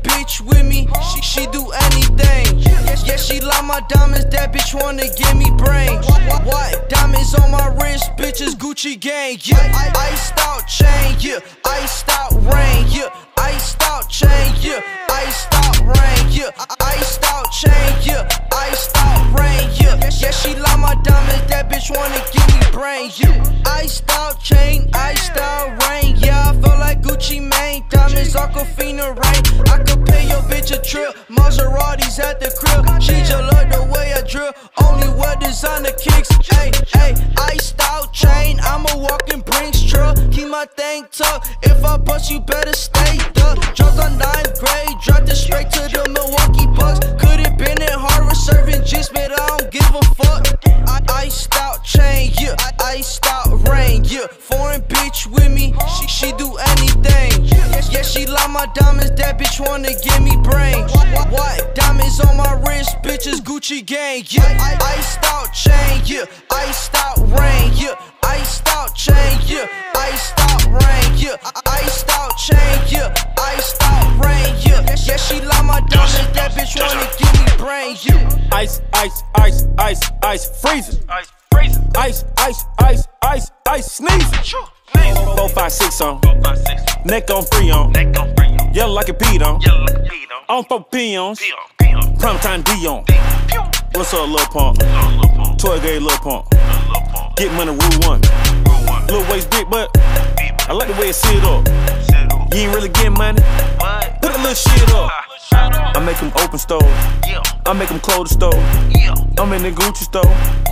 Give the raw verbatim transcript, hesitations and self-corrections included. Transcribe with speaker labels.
Speaker 1: bitch with me, she, she do anything. Yeah, she like my diamonds, that bitch wanna give me brain. What? Diamonds on my wrist, bitches Gucci gang. Yeah, iced out chain, yeah, iced out rain, yeah, iced out chain, yeah, iced out rain, yeah, iced out chain, yeah, iced out rain, yeah. Yeah, she like my diamonds, that bitch wanna give me brain, yeah. Iced out chain, iced out rain, yeah, I feel like Gucci Mane. Diamonds, Aquafina rain. I could pay your bitch a trip. Maseratis at the crib. She just love the way I drill. Only wear designer kicks. Ayy, ayy, iced out chain. I'm a walking Brinks truck. Keep my thing tucked. If I bust, you better stay ducked. Jumped on ninth grade, dropped it straight to the Milwaukee Bucks. Could've been in Harvard serving juice, but I don't give a fuck. I iced out chain, yeah. Iced out rain, yeah. Foreign bitch with me, she, she do anything. Yeah, she like my diamonds, that bitch wanna give me brain. What? Diamonds on my wrist, bitches Gucci gang, yeah. Iced out chain, yeah. Iced out rain, yeah. Iced out chain, yeah. Iced out rain, yeah. Iced out chain, yeah. Iced out rain, yeah. Yeah, she like my diamonds, that bitch wanna give me brain, yeah.
Speaker 2: Ice, ice, ice, ice, ice, freezing.
Speaker 3: Ice, freezing.
Speaker 2: Ice, ice, ice, ice, ice, sneezing. Four, five, six on. Neck on free on.
Speaker 3: Neck on free on.
Speaker 2: Yellow like a beat on.
Speaker 3: Yellow like a beat on.
Speaker 2: On four peons.
Speaker 3: Peon, peon.
Speaker 2: Primetime Dion.
Speaker 3: Pew.
Speaker 2: What's up, Lil Pump?
Speaker 3: Little, little pump.
Speaker 2: Toy gay Lil Pump.
Speaker 3: Little pump.
Speaker 2: Get money, rule one.
Speaker 3: Rule one.
Speaker 2: Lil waist, big butt.
Speaker 3: Big
Speaker 2: I like the way it sit up.
Speaker 3: Sit up.
Speaker 2: You ain't really getting money.
Speaker 3: What?
Speaker 2: Put a little shit up.
Speaker 3: Shut up.
Speaker 2: I make them open store.
Speaker 3: Yeah.
Speaker 2: I make them close the store.
Speaker 3: Yeah.
Speaker 2: I'm in the Gucci store.